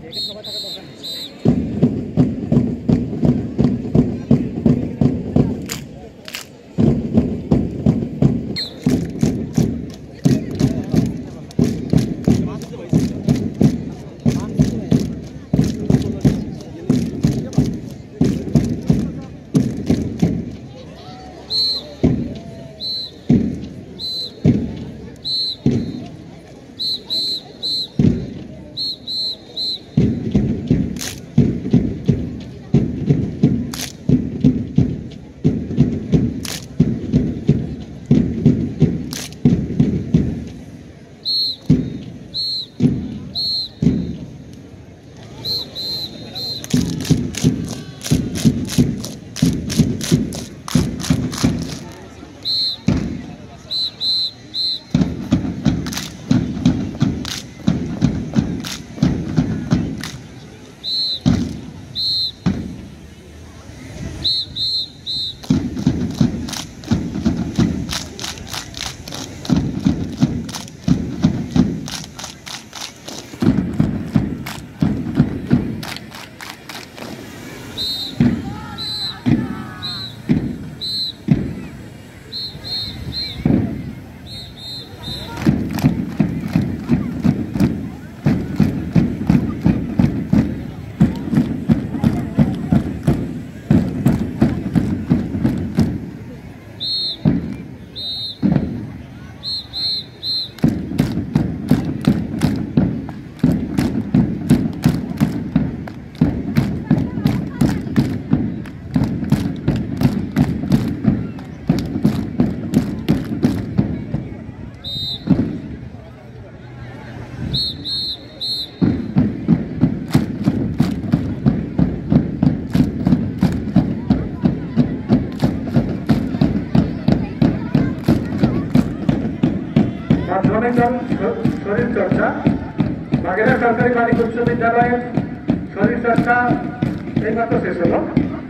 শরীর চর্চা বাগেরহাট সরকারি বালিকা উচ্চ বিদ্যালয়ের শরীর চর্চা এইমাত্র শেষ হলো।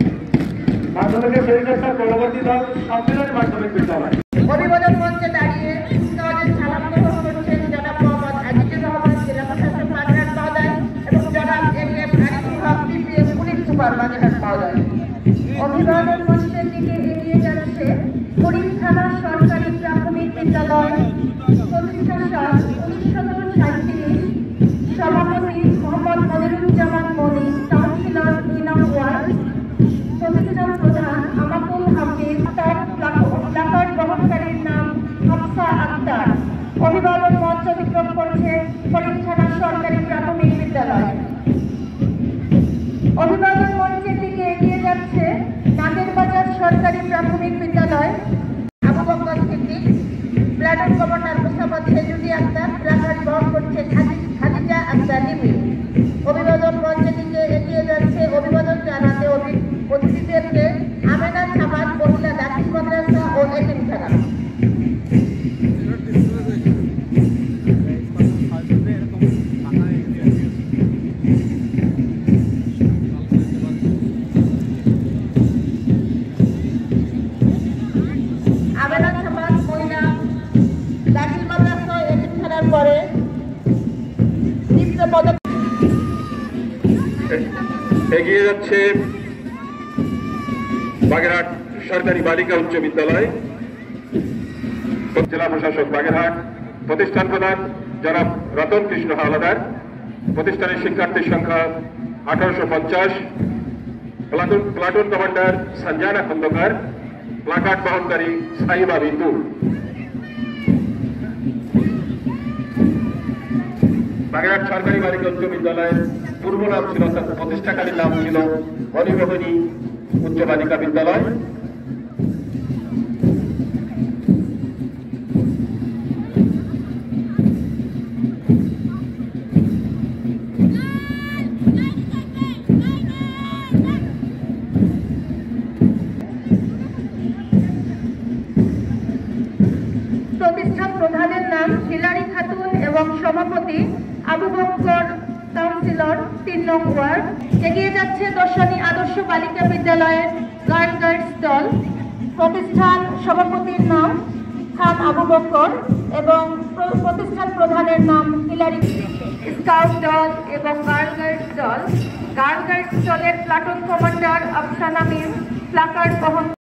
মাধ্যমিকের শরীর চর্চার পরবর্তী দল সম্মেলনী মাধ্যমিক বিদ্যালয়। অভিবাদন মঞ্চে দাঁড়িয়ে সালাম গ্রহণ করছেন জনাব মোহাম্মদ আজিজুর রহমান জেলা প্রশাসক বাগেরহাট মহোদয় এবং জনাব M M. Ariful Haque PPS police super Bagerhat মহোদয়। অভিবাদন মঞ্চের দিকে এগিয়ে যাচ্ছে ফরিদ থানা সরকারি প্রাথমিক বিদ্যালয়, প্রতিষ্ঠান সাল 1937, সভাপতি মোহাম্মদ মনিরুজ্জামান মনি, কাউন্সিলর 2 নং ওয়ার্ড, প্রতিষ্ঠান প্রধান আমাকুল হাফিজ, তার প্লাকার্ড বহনকারীর নাম হাফসা আক্তার। অভিবাদন মঞ্চ অতিক্রম করছে ফরিদ থানা সরকারি প্রাথমিক বিদ্যালয়। অভিবাদন মঞ্চের দিকে এগিয়ে যাচ্ছে নাগেরবাজার সরকারি প্রাথমিক বিদ্যালয়, Abu Bakar Siddique, platoon commander Mustafa Sejudi Akter, placard বহন করছে খাদিজা আক্তার লিপি। অভিবাদন মঞ্চের দিকে এগিয়ে যাচ্ছে অভিবাদন জানাতে অতিথিদেরকে আমেনা সামাদ মহিলা দাখিল মাদ্রাসা ও এতিমখানা। পরে এগিয়ে যাচ্ছে বাগেরহাট সরকারি বালিকা উচ্চ বিদ্যালয়, জেলা প্রশাসক বাগেরহাট, প্রতিষ্ঠান প্রধান জনাব রতন কৃষ্ণ হাওলাদার, প্রতিষ্ঠানের শিক্ষার্থীর সংখ্যা 1850, platoon commander Sanjana Khandakar, placard বহনকারী সাইবা বিন্দু। বাগেরহাট সরকারি বালিকা উচ্চ বিদ্যালয়ের পূর্ব নাম ছিল, প্রতিষ্ঠাকালীন নাম ছিল হরিমোহিনী উচ্চ বালিকা বিদ্যালয়। প্রতিষ্ঠান প্রধানের নাম হিলারি খাতুন এবং সভাপতি আবু বকর, কাউন্সিলর 3 নং ওয়ার্ড। এগিয়ে যাচ্ছে দর্শনী আদর্শ বালিকা বিদ্যালয়ের গার্লস দল, প্রতিষ্ঠান সভাপতির নাম খান আবু বকর এবং প্রতিষ্ঠান প্রধানের নাম হিলারি। স্কাউট দল এবং গার্ল গাইডস দলের platoon commander Afsana miss placard বহন